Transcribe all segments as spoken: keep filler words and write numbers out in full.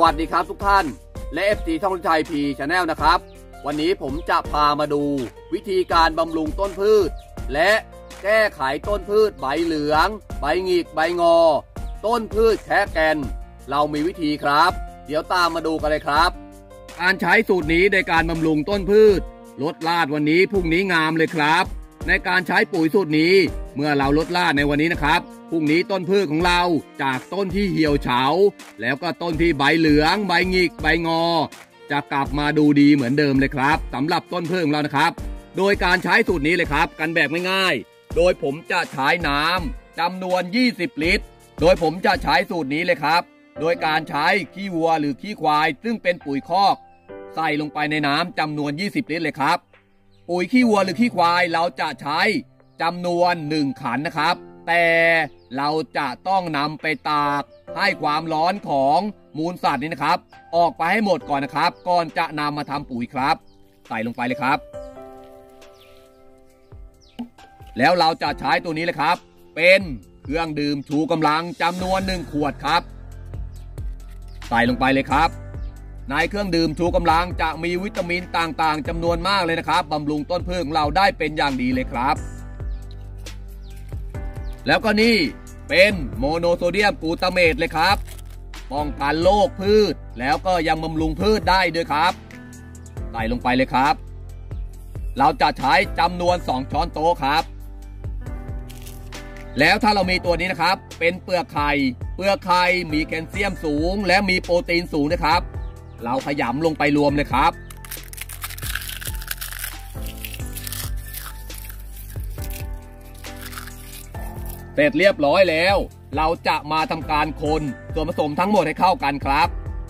วัสดีครับทุกท่านและ เอฟ ซี ท่องไทยพีชาแนลนะครับวันนี้ผมจะพามาดูวิธีการบำรุงต้นพืชและแก้ไขต้นพืชใบเหลืองใบหงิกใบงอต้นพืชแคะแกนเรามีวิธีครับเดี๋ยวตามมาดูกันเลยครับการใช้สูตรนี้ในการบำรุงต้นพืชลดรากวันนี้พรุ่งนี้งามเลยครับในการใช้ปุ๋ยสูตรนี้เมื่อเราลดรากในวันนี้นะครับพรุ่งนี้ต้นพืชของเราจากต้นที่เหี่ยวเฉาแล้วก็ต้นที่ใบเหลืองใบหงิกใบงอจะกลับมาดูดีเหมือนเดิมเลยครับสำหรับต้นพืชของเรานะครับโดยการใช้สูตรนี้เลยครับกันแบบง่ายๆโดยผมจะใช้น้ำจำนวนยี่สิบลิตรโดยผมจะใช้สูตรนี้เลยครับโดยการใช้ขี้วัวหรือขี้ควายซึ่งเป็นปุ๋ยคอกใส่ลงไปในน้ำจำนวนยี่สิบลิตรเลยครับปุ๋ยขี้วัวหรือขี้ควายเราจะใช้จำนวนหนึ่งขันนะครับแต่เราจะต้องนำไปตากให้ความร้อนของมูลสัตว์นี้นะครับออกไปให้หมดก่อนนะครับก่อนจะนำมาทำปุ๋ยครับใส่ลงไปเลยครับแล้วเราจะใช้ตัวนี้เลยครับเป็นเครื่องดื่มชูกำลังจำนวนหนึ่งขวดครับใส่ลงไปเลยครับในเครื่องดื่มชูกำลังจะมีวิตามินต่างๆจำนวนมากเลยนะครับบำรุงต้นพืชของเราได้เป็นอย่างดีเลยครับแล้วก็นี่เป็นโมโนโซเดียมกลูตาเมตเลยครับป้องกันโรคพืชแล้วก็ยังบำรุงพืชได้ด้วยครับใส่ลงไปเลยครับเราจะใช้จำนวนสองช้อนโต๊ะครับแล้วถ้าเรามีตัวนี้นะครับเป็นเปลือกไข่เปลือกไข่มีแคลเซียมสูงและมีโปรตีนสูงนะครับเราขยำลงไปรวมเลยครับเสร็จเรียบร้อยแล้วเราจะมาทำการคนส่วนผสมทั้งหมดให้เข้ากันครับ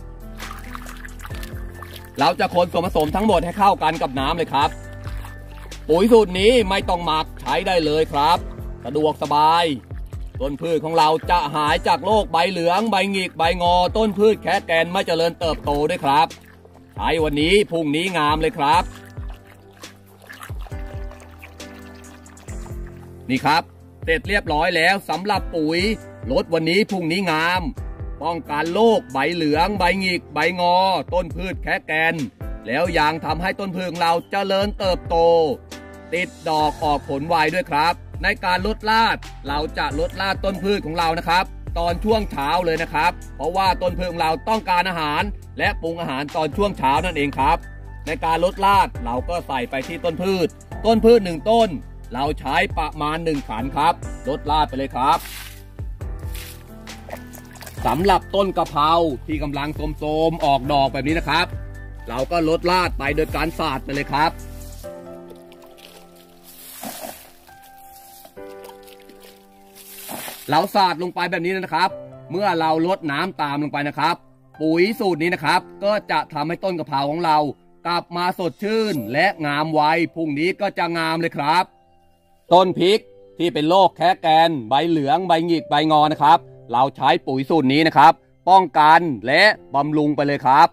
เราจะคนส่วนผสมทั้งหมดให้เข้ากันกับน้ำเลยครับปุ๋ยสูตรนี้ไม่ต้องหมักใช้ได้เลยครับสะดวกสบายต้นพืชของเราจะหายจากโรคใบเหลืองใบหงิกใบงอต้นพืชแคะแกนไม่เจริญเติบโตด้วยครับใช้วันนี้พรุ่งนี้งามเลยครับนี่ครับเสร็จเรียบร้อยแล้วสำหรับปุ๋ยลดวันนี้พรุ่งนี้งามป้องกันโรคใบเหลืองใบหงิกใบงอต้นพืชแคะแกนแล้วยังทำให้ต้นพืชของเราเจริญเติบโตติดดอกออกผลไวด้วยครับในการลดรากเราจะลดรากต้นพืชของเรานะครับตอนช่วงเช้าเลยนะครับเพราะว่าต้นพืชของเราต้องการอาหารและปรุงอาหารตอนช่วงเช้านั่นเองครับในการลดรากเราก็ใส่ไปที่ต้นพืชต้นพืชหนึ่งต้นเราใช้ประมาณหนึ่งขันครับลดรากไปเลยครับสำหรับต้นกะเพราที่กำลังโทรมๆออกดอกแบบนี้นะครับเราก็ลดรากไปโดยการสาดไปเลยครับเราสาดลงไปแบบนี้นะครับเมื่อเราลดน้ำตามลงไปนะครับปุ๋ยสูตรนี้นะครับก็จะทำให้ต้นกะเพราของเรากลับมาสดชื่นและงามไวพรุ่งนี้ก็จะงามเลยครับต้นพริกที่เป็นโรคแคะแกนใบเหลืองใบหงิกใบงอนะครับเราใช้ปุ๋ยสูตรนี้นะครับป้องกันและบำรุงไปเลยครับ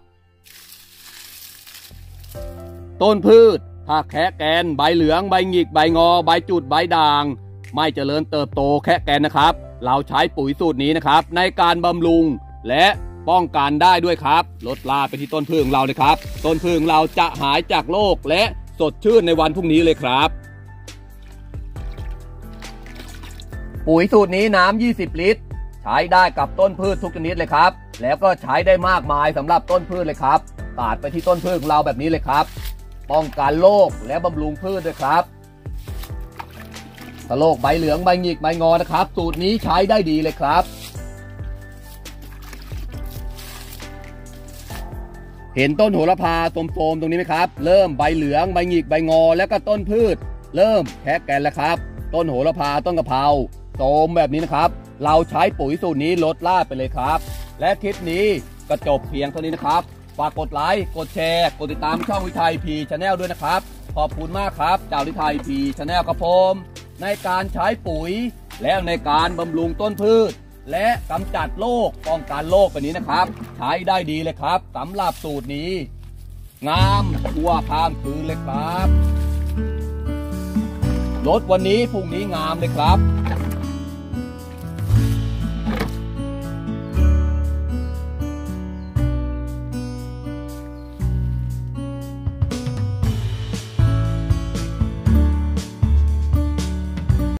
ต้นพืชถ้าแคะแกนใบเหลืองใบหงิกใบงอใบจุดใบด่างไม่เจริญเติบโตแคะแกนนะครับเราใช้ปุ๋ยสูตรนี้นะครับในการบำรุงและป้องกันได้ด้วยครับลดรากไปที่ต้นพืชของเราเลยครับต้นพืชของเราจะหายจากโรคและสดชื่นในวันพรุ่งนี้เลยครับปุ๋ยสูตรนี้น้ำยี่สิบลิตรใช้ได้กับต้นพืชทุกชนิดเลยครับแล้วก็ใช้ได้มากมายสำหรับต้นพืชเลยครับสาดไปที่ต้นพืชของเราแบบนี้เลยครับป้องกันโรคและบำรุงพืชด้วยครับถ้าโรคใบเหลืองใบหงิกใบงอนะครับสูตรนี้ใช้ได้ดีเลยครับเห็นต้นโหระพาโทรมๆตรงนี้ไหมครับเริ่มใบเหลืองใบหงิกใบงอแล้วก็ต้นพืชเริ่มแคะแกนแล้วครับต้นโหระพาต้นกะเพราโทรมแบบนี้นะครับเราใช้ปุ๋ยสูตรนี้ลดรากไปเลยครับและคลิปนี้ก็จบเพียงเท่านี้นะครับฝากกดไลค์กดแชร์กดติดตามช่องวิทัยพีชาแนลด้วยนะครับขอบคุณมากครับจากวิทัยพีชาแนลครับผมในการใช้ปุ๋ยและในการบำรุงต้นพืชและกำจัดโรคป้องกันโรคแบบนี้นะครับใช้ได้ดีเลยครับสำหรับสูตรนี้งามทั่วข้ามคืนเลยครับลดวันนี้พรุ่งนี้งามเลยครับ